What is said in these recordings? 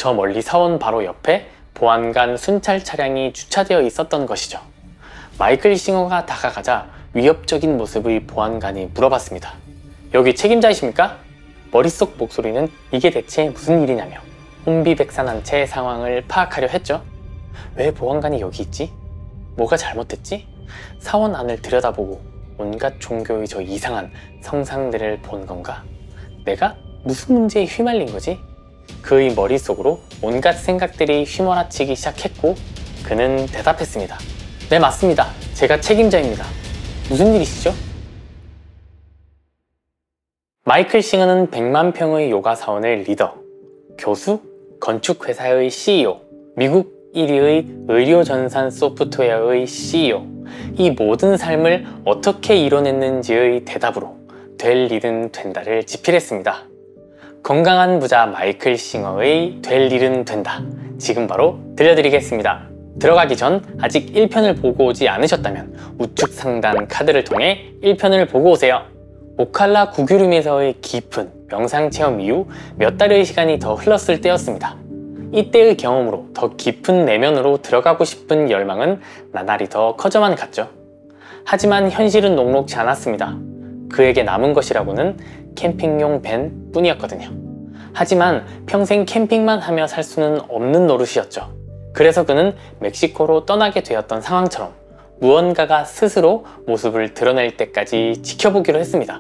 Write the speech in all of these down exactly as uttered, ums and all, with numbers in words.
저 멀리 사원 바로 옆에 보안관 순찰 차량이 주차되어 있었던 것이죠. 마이클 싱어가 다가가자 위협적인 모습의 보안관이 물어봤습니다. 여기 책임자이십니까? 머릿속 목소리는 이게 대체 무슨 일이냐며 혼비백산한 채 상황을 파악하려 했죠. 왜 보안관이 여기 있지? 뭐가 잘못됐지? 사원 안을 들여다보고 온갖 종교의 저 이상한 성상들을 본 건가? 내가 무슨 문제에 휘말린 거지? 그의 머릿속으로 온갖 생각들이 휘몰아치기 시작했고 그는 대답했습니다. 네, 맞습니다. 제가 책임자입니다. 무슨 일이시죠? 마이클 싱어는 백만 평의 요가 사원의 리더, 교수, 건축회사의 씨이오, 미국 일 위의 의료전산 소프트웨어의 씨이오, 이 모든 삶을 어떻게 이뤄냈는지의 대답으로 될 일은 된다를 집필했습니다. 건강한 부자 마이클 싱어의 될 일은 된다, 지금 바로 들려드리겠습니다. 들어가기 전 아직 일 편을 보고 오지 않으셨다면 우측 상단 카드를 통해 일 편을 보고 오세요. 오칼라 구규름에서의 깊은 명상체험 이후 몇 달의 시간이 더 흘렀을 때였습니다. 이때의 경험으로 더 깊은 내면으로 들어가고 싶은 열망은 나날이 더 커져만 갔죠. 하지만 현실은 녹록지 않았습니다. 그에게 남은 것이라고는 캠핑용 밴 뿐이었거든요. 하지만 평생 캠핑만 하며 살 수는 없는 노릇이었죠. 그래서 그는 멕시코로 떠나게 되었던 상황처럼 무언가가 스스로 모습을 드러낼 때까지 지켜보기로 했습니다.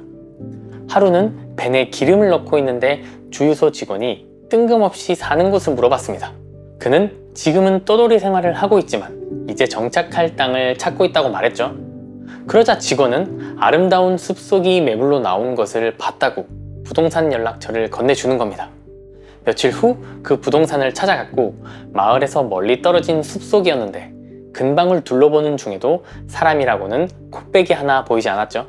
하루는 밴에 기름을 넣고 있는데 주유소 직원이 뜬금없이 사는 곳을 물어봤습니다. 그는 지금은 떠돌이 생활을 하고 있지만 이제 정착할 땅을 찾고 있다고 말했죠. 그러자 직원은 아름다운 숲속이 매물로 나온 것을 봤다고 부동산 연락처를 건네주는 겁니다. 며칠 후 그 부동산을 찾아갔고 마을에서 멀리 떨어진 숲속이었는데 근방을 둘러보는 중에도 사람이라고는 코빼기 하나 보이지 않았죠.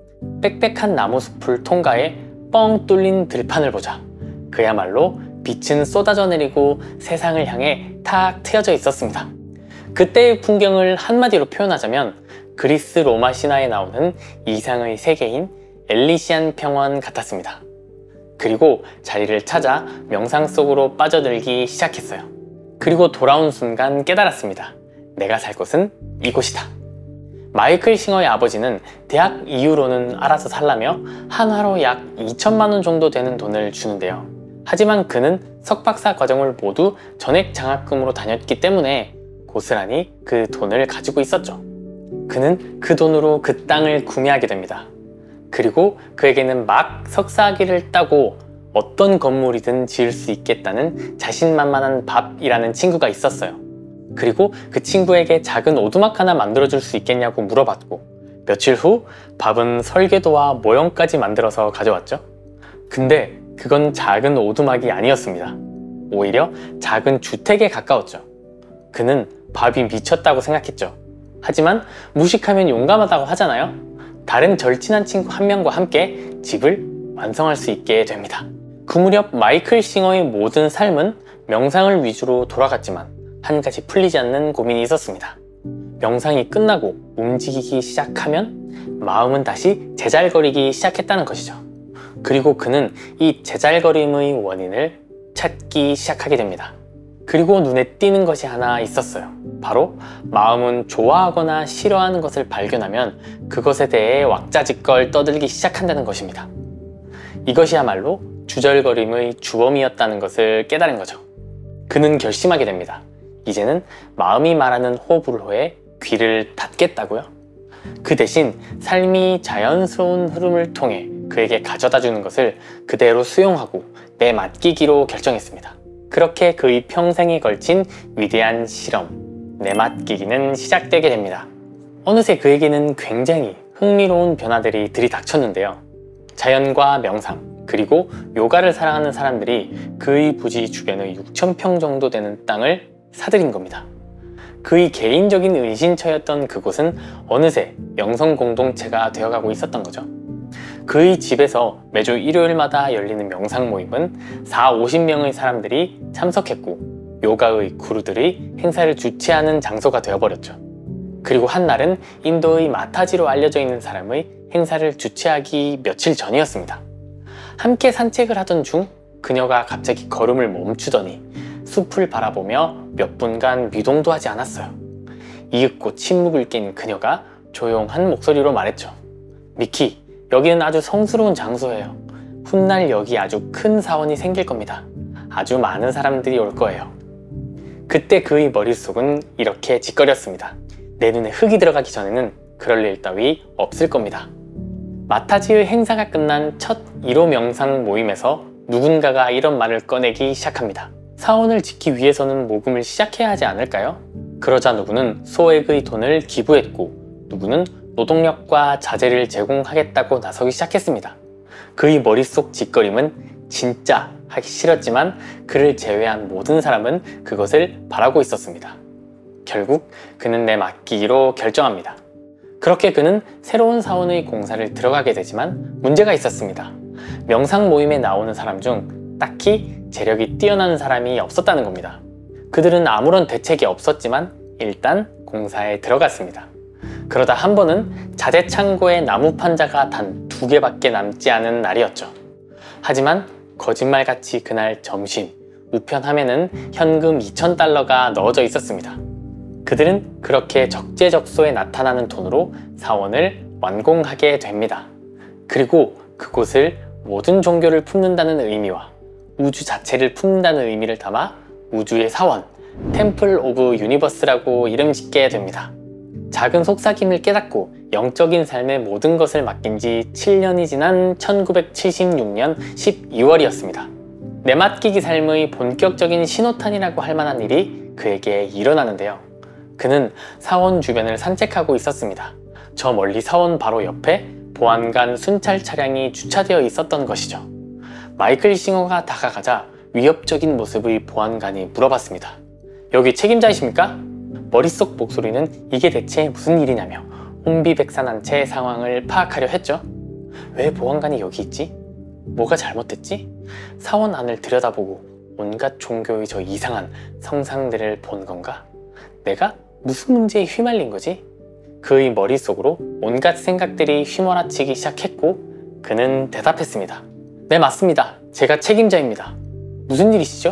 빽빽한 나무숲을 통과해 뻥 뚫린 들판을 보자 그야말로 빛은 쏟아져 내리고 세상을 향해 탁 트여져 있었습니다. 그때의 풍경을 한마디로 표현하자면 그리스 로마 신화에 나오는 이상의 세계인 엘리시안 평원 같았습니다. 그리고 자리를 찾아 명상 속으로 빠져들기 시작했어요. 그리고 돌아온 순간 깨달았습니다. 내가 살 곳은 이곳이다. 마이클 싱어의 아버지는 대학 이후로는 알아서 살라며 한화로 약 이천만 원 정도 되는 돈을 주는데요. 하지만 그는 석박사 과정을 모두 전액 장학금으로 다녔기 때문에 고스란히 그 돈을 가지고 있었죠. 그는 그 돈으로 그 땅을 구매하게 됩니다. 그리고 그에게는 막 석사학위를 따고 어떤 건물이든 지을 수 있겠다는 자신만만한 밥이라는 친구가 있었어요. 그리고 그 친구에게 작은 오두막 하나 만들어줄 수 있겠냐고 물어봤고 며칠 후 밥은 설계도와 모형까지 만들어서 가져왔죠. 근데 그건 작은 오두막이 아니었습니다. 오히려 작은 주택에 가까웠죠. 그는 밥이 미쳤다고 생각했죠. 하지만 무식하면 용감하다고 하잖아요. 다른 절친한 친구 한 명과 함께 집을 완성할 수 있게 됩니다. 그 무렵 마이클 싱어의 모든 삶은 명상을 위주로 돌아갔지만 한 가지 풀리지 않는 고민이 있었습니다. 명상이 끝나고 움직이기 시작하면 마음은 다시 제잘거리기 시작했다는 것이죠. 그리고 그는 이 제잘거림의 원인을 찾기 시작하게 됩니다. 그리고 눈에 띄는 것이 하나 있었어요. 바로 마음은 좋아하거나 싫어하는 것을 발견하면 그것에 대해 왁자지껄 떠들기 시작한다는 것입니다. 이것이야말로 주절거림의 주범이었다는 것을 깨달은 거죠. 그는 결심하게 됩니다. 이제는 마음이 말하는 호불호에 귀를 닫겠다고요. 그 대신 삶이 자연스러운 흐름을 통해 그에게 가져다주는 것을 그대로 수용하고 내맡기기로 결정했습니다. 그렇게 그의 평생에 걸친 위대한 실험, 내맡기기는 시작되게 됩니다. 어느새 그에게는 굉장히 흥미로운 변화들이 들이닥쳤는데요. 자연과 명상, 그리고 요가를 사랑하는 사람들이 그의 부지 주변의 육천 평 정도 되는 땅을 사들인 겁니다. 그의 개인적인 은신처였던 그곳은 어느새 영성 공동체가 되어가고 있었던 거죠. 그의 집에서 매주 일요일마다 열리는 명상 모임은 사오십 명의 사람들이 참석했고 요가의 구루들이 행사를 주최하는 장소가 되어버렸죠. 그리고 한날은 인도의 마타지로 알려져 있는 사람의 행사를 주최하기 며칠 전이었습니다. 함께 산책을 하던 중 그녀가 갑자기 걸음을 멈추더니 숲을 바라보며 몇 분간 미동도 하지 않았어요. 이윽고 침묵을 깬 그녀가 조용한 목소리로 말했죠. 미키, 여기는 아주 성스러운 장소예요. 훗날 여기 아주 큰 사원이 생길 겁니다. 아주 많은 사람들이 올 거예요. 그때 그의 머릿속은 이렇게 짓거렸습니다. 내 눈에 흙이 들어가기 전에는 그럴 일 따위 없을 겁니다. 마타지의 행사가 끝난 첫 일 호 명상 모임에서 누군가가 이런 말을 꺼내기 시작합니다. 사원을 짓기 위해서는 모금을 시작해야 하지 않을까요? 그러자 누구는 소액의 돈을 기부했고 누구는 노동력과 자재를 제공하겠다고 나서기 시작했습니다. 그의 머릿속 짓거림은 진짜 하기 싫었지만 그를 제외한 모든 사람은 그것을 바라고 있었습니다. 결국 그는 내맡기기로 결정합니다. 그렇게 그는 새로운 사원의 공사를 들어가게 되지만 문제가 있었습니다. 명상 모임에 나오는 사람 중 딱히 재력이 뛰어난 사람이 없었다는 겁니다. 그들은 아무런 대책이 없었지만 일단 공사에 들어갔습니다. 그러다 한 번은 자재 창고에 나무 판자가 단 두 개밖에 남지 않은 날이었죠. 하지만 거짓말같이 그날 점심 우편함에는 현금 이천 달러가 넣어져 있었습니다. 그들은 그렇게 적재적소에 나타나는 돈으로 사원을 완공하게 됩니다. 그리고 그곳을 모든 종교를 품는다는 의미와 우주 자체를 품는다는 의미를 담아 우주의 사원, 템플 오브 유니버스라고 이름 짓게 됩니다. 작은 속삭임을 깨닫고 영적인 삶의 모든 것을 맡긴 지 칠 년이 지난 천구백칠십육 년 십이 월이었습니다. 내맡기기 삶의 본격적인 신호탄이라고 할 만한 일이 그에게 일어나는데요. 그는 사원 주변을 산책하고 있었습니다. 저 멀리 사원 바로 옆에 보안관 순찰 차량이 주차되어 있었던 것이죠. 마이클 싱어가 다가가자 위협적인 모습의 보안관이 물어봤습니다. 여기 책임자이십니까? 머릿속 목소리는 이게 대체 무슨 일이냐며 혼비백산한 채 상황을 파악하려 했죠. 왜 보안관이 여기 있지? 뭐가 잘못됐지? 사원 안을 들여다보고 온갖 종교의 저 이상한 성상들을 본 건가? 내가 무슨 문제에 휘말린 거지? 그의 머릿속으로 온갖 생각들이 휘몰아치기 시작했고 그는 대답했습니다. 네, 맞습니다. 제가 책임자입니다. 무슨 일이시죠?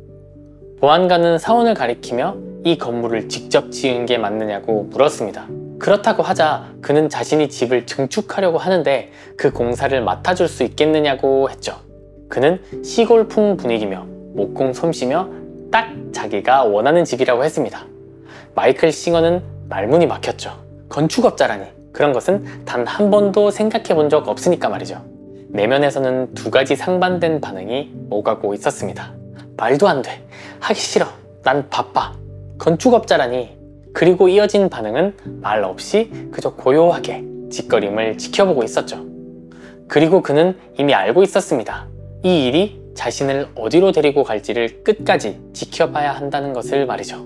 보안관은 사원을 가리키며 이 건물을 직접 지은 게 맞느냐고 물었습니다. 그렇다고 하자 그는 자신이 집을 증축하려고 하는데 그 공사를 맡아줄 수 있겠느냐고 했죠. 그는 시골풍 분위기며 목공 솜씨며 딱 자기가 원하는 집이라고 했습니다. 마이클 싱어는 말문이 막혔죠. 건축업자라니, 그런 것은 단 한 번도 생각해 본 적 없으니까 말이죠. 내면에서는 두 가지 상반된 반응이 오가고 있었습니다. 말도 안 돼. 하기 싫어. 난 바빠. 건축업자라니. 그리고 이어진 반응은 말 없이 그저 고요하게 짓거림을 지켜보고 있었죠. 그리고 그는 이미 알고 있었습니다. 이 일이 자신을 어디로 데리고 갈지를 끝까지 지켜봐야 한다는 것을 말이죠.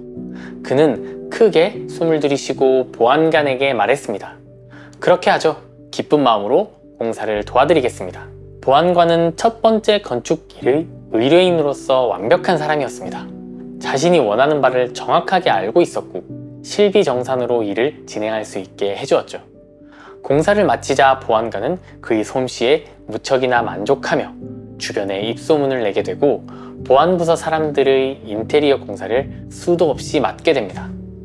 그는 크게 숨을 들이쉬고 보안관에게 말했습니다. 그렇게 하죠. 기쁜 마음으로 공사를 도와드리겠습니다. 보안관은 첫 번째 건축 일의 의뢰인으로서 완벽한 사람이었습니다. 자신이 원하는 바를 정확하게 알고 있었고 실비정산으로 일을 진행할 수 있게 해주었죠. 공사를 마치자 보안관은 그의 솜씨에 무척이나 만족하며 주변에 입소문을 내게 되고 보안부서 사람들의 인테리어 공사를 수도 없이 맡게 됩니다.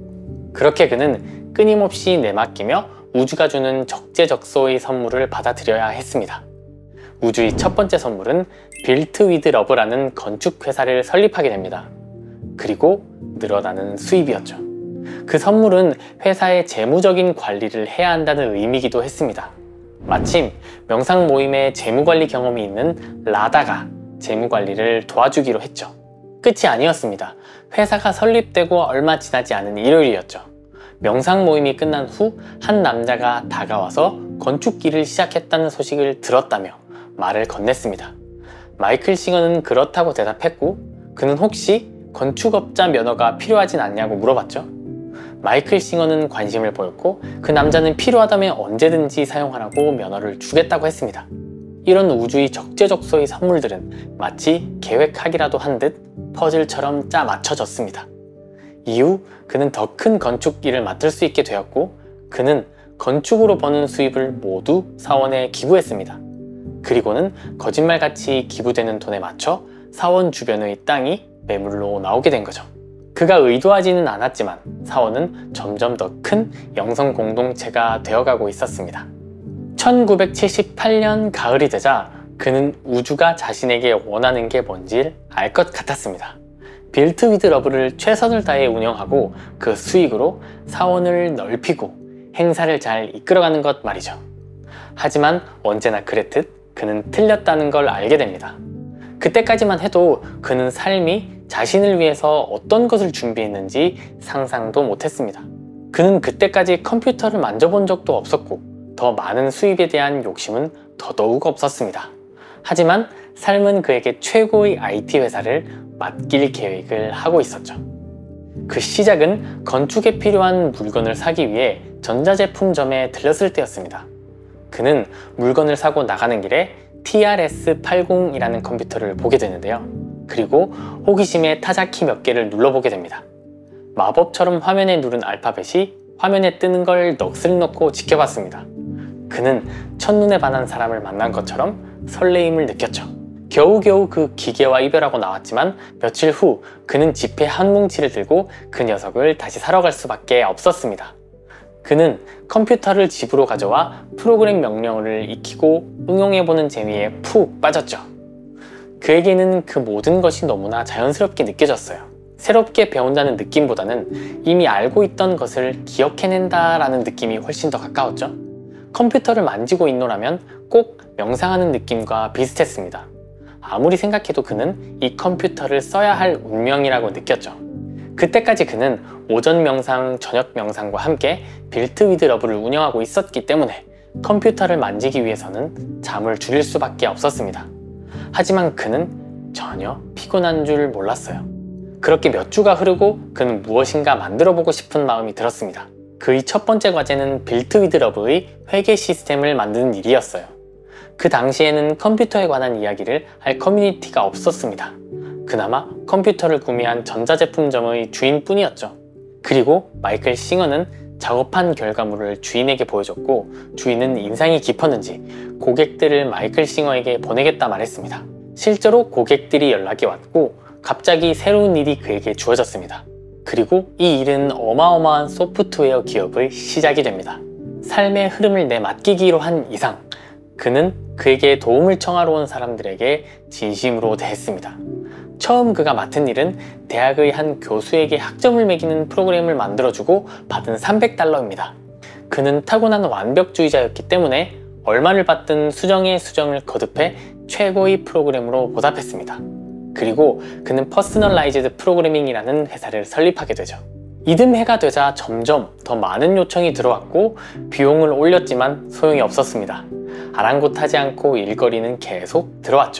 그렇게 그는 끊임없이 내맡기며 우주가 주는 적재적소의 선물을 받아들여야 했습니다. 우주의 첫 번째 선물은 빌트 위드 러브라는 건축회사를 설립하게 됩니다. 그리고 늘어나는 수입이었죠. 그 선물은 회사의 재무적인 관리를 해야 한다는 의미이기도 했습니다. 마침 명상 모임에 재무관리 경험이 있는 라다가 재무관리를 도와주기로 했죠. 끝이 아니었습니다. 회사가 설립되고 얼마 지나지 않은 일요일이었죠. 명상 모임이 끝난 후 한 남자가 다가와서 건축기를 시작했다는 소식을 들었다며 말을 건넸습니다. 마이클 싱어는 그렇다고 대답했고 그는 혹시 건축업자 면허가 필요하진 않냐고 물어봤죠. 마이클 싱어는 관심을 보였고 그 남자는 필요하다면 언제든지 사용하라고 면허를 주겠다고 했습니다. 이런 우주의 적재적소의 선물들은 마치 계획하기라도 한 듯 퍼즐처럼 짜 맞춰졌습니다. 이후 그는 더 큰 건축 일을 맡을 수 있게 되었고 그는 건축으로 버는 수입을 모두 사원에 기부했습니다. 그리고는 거짓말같이 기부되는 돈에 맞춰 사원 주변의 땅이 매물로 나오게 된 거죠. 그가 의도하지는 않았지만 사원은 점점 더 큰 영성 공동체가 되어가고 있었습니다. 천구백칠십팔 년 가을이 되자 그는 우주가 자신에게 원하는 게 뭔지 알 것 같았습니다. 빌트 위드 러브를 최선을 다해 운영하고 그 수익으로 사원을 넓히고 행사를 잘 이끌어가는 것 말이죠. 하지만 언제나 그랬듯 그는 틀렸다는 걸 알게 됩니다. 그때까지만 해도 그는 삶이 자신을 위해서 어떤 것을 준비했는지 상상도 못했습니다. 그는 그때까지 컴퓨터를 만져본 적도 없었고 더 많은 수입에 대한 욕심은 더더욱 없었습니다. 하지만 삶은 그에게 최고의 아이티 회사를 맡길 계획을 하고 있었죠. 그 시작은 건축에 필요한 물건을 사기 위해 전자제품점에 들렀을 때였습니다. 그는 물건을 사고 나가는 길에 티 알 에스 팔십이라는 컴퓨터를 보게 되는데요. 그리고 호기심에 타자키 몇 개를 눌러보게 됩니다. 마법처럼 화면에 누른 알파벳이 화면에 뜨는 걸 넋을 놓고 지켜봤습니다. 그는 첫눈에 반한 사람을 만난 것처럼 설레임을 느꼈죠. 겨우겨우 그 기계와 이별하고 나왔지만 며칠 후 그는 지폐 한 뭉치를 들고 그 녀석을 다시 사러 갈 수밖에 없었습니다. 그는 컴퓨터를 집으로 가져와 프로그램 명령어를 익히고 응용해보는 재미에 푹 빠졌죠. 그에게는 그 모든 것이 너무나 자연스럽게 느껴졌어요. 새롭게 배운다는 느낌보다는 이미 알고 있던 것을 기억해낸다라는 느낌이 훨씬 더 가까웠죠. 컴퓨터를 만지고 있노라면 꼭 명상하는 느낌과 비슷했습니다. 아무리 생각해도 그는 이 컴퓨터를 써야 할 운명이라고 느꼈죠. 그때까지 그는 오전 명상, 저녁 명상과 함께 빌트 위드 러브를 운영하고 있었기 때문에 컴퓨터를 만지기 위해서는 잠을 줄일 수밖에 없었습니다. 하지만 그는 전혀 피곤한 줄 몰랐어요. 그렇게 몇 주가 흐르고 그는 무엇인가 만들어보고 싶은 마음이 들었습니다. 그의 첫 번째 과제는 빌트 위드 러브의 회계 시스템을 만드는 일이었어요. 그 당시에는 컴퓨터에 관한 이야기를 할 커뮤니티가 없었습니다. 그나마 컴퓨터를 구매한 전자제품점의 주인뿐이었죠. 그리고 마이클 싱어는 작업한 결과물을 주인에게 보여줬고 주인은 인상이 깊었는지 고객들을 마이클 싱어에게 보내겠다 말했습니다. 실제로 고객들이 연락이 왔고 갑자기 새로운 일이 그에게 주어졌습니다. 그리고 이 일은 어마어마한 소프트웨어 기업의 시작이 됩니다. 삶의 흐름을 내맡기기로 한 이상 그는 그에게 도움을 청하러 온 사람들에게 진심으로 대했습니다. 처음 그가 맡은 일은 대학의 한 교수에게 학점을 매기는 프로그램을 만들어주고 받은 삼백 달러입니다. 그는 타고난 완벽주의자였기 때문에 얼마를 받든 수정에 수정을 거듭해 최고의 프로그램으로 보답했습니다. 그리고 그는 퍼스널라이즈드 프로그래밍이라는 회사를 설립하게 되죠. 이듬해가 되자 점점 더 많은 요청이 들어왔고 비용을 올렸지만 소용이 없었습니다. 아랑곳하지 않고 일거리는 계속 들어왔죠.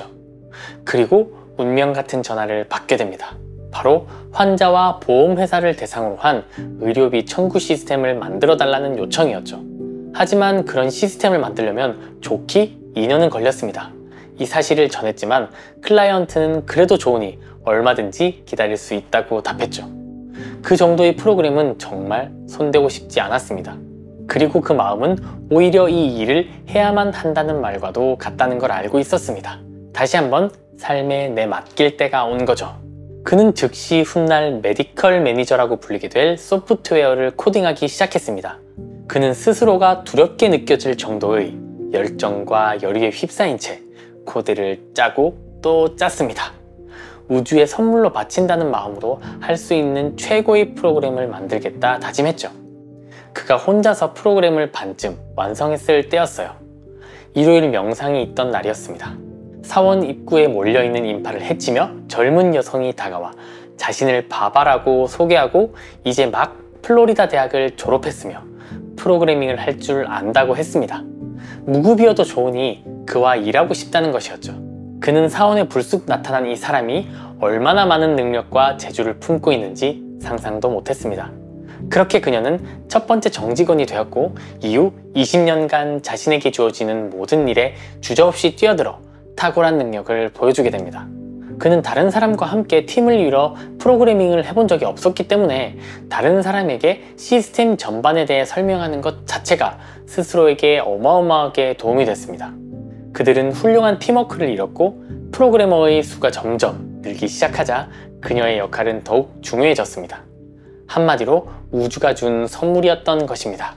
그리고 운명 같은 전화를 받게 됩니다. 바로 환자와 보험회사를 대상으로 한 의료비 청구 시스템을 만들어 달라는 요청이었죠. 하지만 그런 시스템을 만들려면 좋게 이 년은 걸렸습니다. 이 사실을 전했지만 클라이언트는 그래도 좋으니 얼마든지 기다릴 수 있다고 답했죠. 그 정도의 프로그램은 정말 손대고 싶지 않았습니다. 그리고 그 마음은 오히려 이 일을 해야만 한다는 말과도 같다는 걸 알고 있었습니다. 다시 한번 삶에 내맡길 때가 온 거죠. 그는 즉시 훗날 메디컬 매니저라고 불리게 될 소프트웨어를 코딩하기 시작했습니다. 그는 스스로가 두렵게 느껴질 정도의 열정과 열의에 휩싸인 채 코드를 짜고 또 짰습니다. 우주에 선물로 바친다는 마음으로 할 수 있는 최고의 프로그램을 만들겠다 다짐했죠. 그가 혼자서 프로그램을 반쯤 완성했을 때였어요. 일요일 명상이 있던 날이었습니다. 사원 입구에 몰려있는 인파를 해치며 젊은 여성이 다가와 자신을 바바라고 소개하고 이제 막 플로리다 대학을 졸업했으며 프로그래밍을 할 줄 안다고 했습니다. 무급이어도 좋으니 그와 일하고 싶다는 것이었죠. 그는 사원에 불쑥 나타난 이 사람이 얼마나 많은 능력과 재주를 품고 있는지 상상도 못했습니다. 그렇게 그녀는 첫 번째 정직원이 되었고 이후 이십 년간 자신에게 주어지는 모든 일에 주저없이 뛰어들어 탁월한 능력을 보여주게 됩니다. 그는 다른 사람과 함께 팀을 이뤄 프로그래밍을 해본 적이 없었기 때문에 다른 사람에게 시스템 전반에 대해 설명하는 것 자체가 스스로에게 어마어마하게 도움이 됐습니다. 그들은 훌륭한 팀워크를 이뤘고 프로그래머의 수가 점점 늘기 시작하자 그녀의 역할은 더욱 중요해졌습니다. 한마디로 우주가 준 선물이었던 것입니다.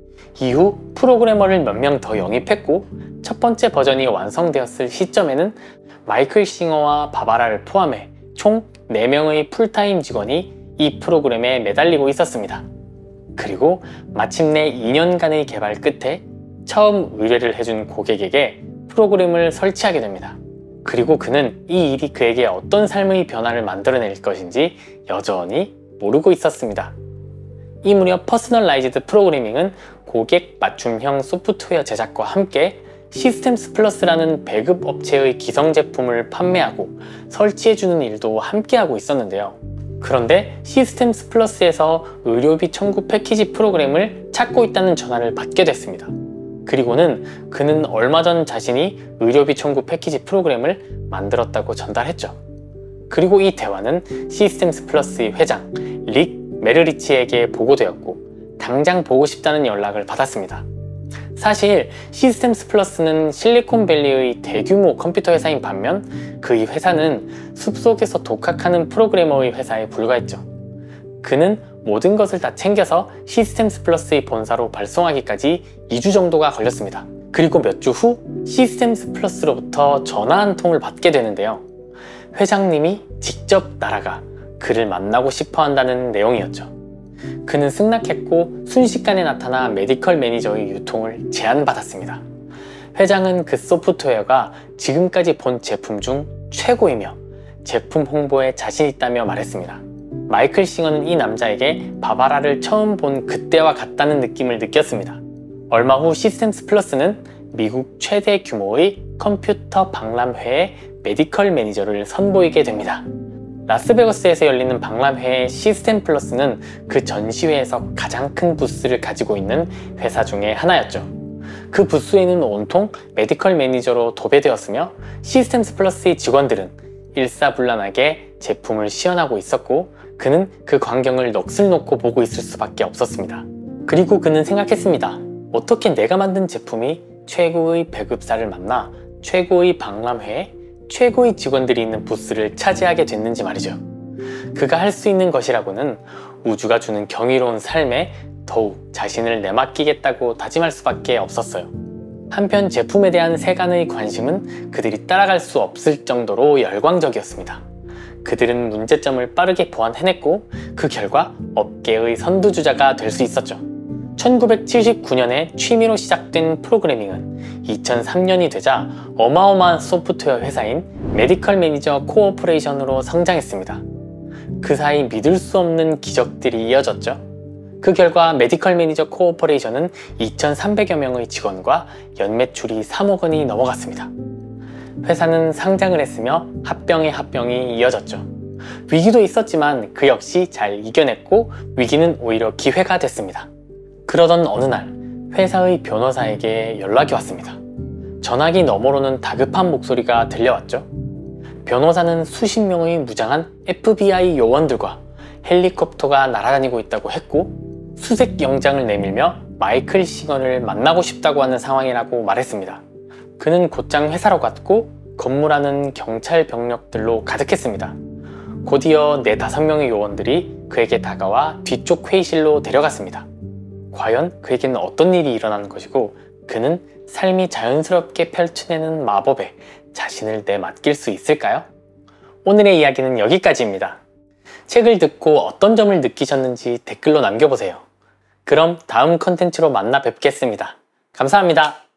이후 프로그래머를 몇 명 더 영입했고 첫 번째 버전이 완성되었을 시점에는 마이클 싱어와 바바라를 포함해 총 네 명의 풀타임 직원이 이 프로그램에 매달리고 있었습니다. 그리고 마침내 이 년간의 개발 끝에 처음 의뢰를 해준 고객에게 프로그램을 설치하게 됩니다. 그리고 그는 이 일이 그에게 어떤 삶의 변화를 만들어낼 것인지 여전히 모르고 있었습니다. 이 무렵 퍼스널라이즈드 프로그래밍은 고객 맞춤형 소프트웨어 제작과 함께 시스템스 플러스라는 배급 업체의 기성 제품을 판매하고 설치해주는 일도 함께하고 있었는데요. 그런데 시스템스 플러스에서 의료비 청구 패키지 프로그램을 찾고 있다는 전화를 받게 됐습니다. 그리고는 그는 얼마 전 자신이 의료비 청구 패키지 프로그램을 만들었다고 전달했죠. 그리고 이 대화는 시스템스 플러스의 회장 릭 메르리치에게 보고되었고 당장 보고 싶다는 연락을 받았습니다. 사실 시스템스 플러스는 실리콘밸리의 대규모 컴퓨터 회사인 반면 그의 회사는 숲속에서 독학하는 프로그래머의 회사에 불과했죠. 그는 모든 것을 다 챙겨서 시스템스 플러스의 본사로 발송하기까지 이 주 정도가 걸렸습니다. 그리고 몇 주 후 시스템스 플러스로부터 전화 한 통을 받게 되는데요. 회장님이 직접 날아가 그를 만나고 싶어 한다는 내용이었죠. 그는 승낙했고 순식간에 나타나 메디컬 매니저의 유통을 제안받았습니다. 회장은 그 소프트웨어가 지금까지 본 제품 중 최고이며 제품 홍보에 자신 있다며 말했습니다. 마이클 싱어는 이 남자에게 바바라를 처음 본 그때와 같다는 느낌을 느꼈습니다. 얼마 후 시스템스 플러스는 미국 최대 규모의 컴퓨터 박람회에 메디컬 매니저를 선보이게 됩니다. 라스베거스에서 열리는 박람회의 시스템 플러스는 그 전시회에서 가장 큰 부스를 가지고 있는 회사 중에 하나였죠. 그 부스에는 온통 메디컬 매니저로 도배되었으며 시스템스 플러스의 직원들은 일사불란하게 제품을 시연하고 있었고 그는 그 광경을 넋을 놓고 보고 있을 수밖에 없었습니다. 그리고 그는 생각했습니다. 어떻게 내가 만든 제품이 최고의 배급사를 만나 최고의 박람회에 최고의 직원들이 있는 부스를 차지하게 됐는지 말이죠. 그가 할 수 있는 것이라고는 우주가 주는 경이로운 삶에 더욱 자신을 내맡기겠다고 다짐할 수밖에 없었어요. 한편 제품에 대한 세간의 관심은 그들이 따라갈 수 없을 정도로 열광적이었습니다. 그들은 문제점을 빠르게 보완해냈고 그 결과 업계의 선두주자가 될 수 있었죠. 천구백칠십구 년에 취미로 시작된 프로그래밍은 이천삼 년이 되자 어마어마한 소프트웨어 회사인 메디컬 매니저 코어포레이션으로 성장했습니다. 그 사이 믿을 수 없는 기적들이 이어졌죠. 그 결과 메디컬 매니저 코어포레이션은 이천삼백여 명의 직원과 연매출이 삼억 원이 넘어갔습니다. 회사는 상장을 했으며 합병에 합병이 이어졌죠. 위기도 있었지만 그 역시 잘 이겨냈고 위기는 오히려 기회가 됐습니다. 그러던 어느 날 회사의 변호사에게 연락이 왔습니다. 전화기 너머로는 다급한 목소리가 들려왔죠. 변호사는 수십 명의 무장한 에프비아이 요원들과 헬리콥터가 날아다니고 있다고 했고 수색 영장을 내밀며 마이클 싱어를 만나고 싶다고 하는 상황이라고 말했습니다. 그는 곧장 회사로 갔고 건물 안은 경찰 병력들로 가득했습니다. 곧이어 네다섯 명의 요원들이 그에게 다가와 뒤쪽 회의실로 데려갔습니다. 과연 그에게는 어떤 일이 일어나는 것이고 그는 삶이 자연스럽게 펼쳐내는 마법에 자신을 내맡길 수 있을까요? 오늘의 이야기는 여기까지입니다. 책을 듣고 어떤 점을 느끼셨는지 댓글로 남겨보세요. 그럼 다음 컨텐츠로 만나 뵙겠습니다. 감사합니다.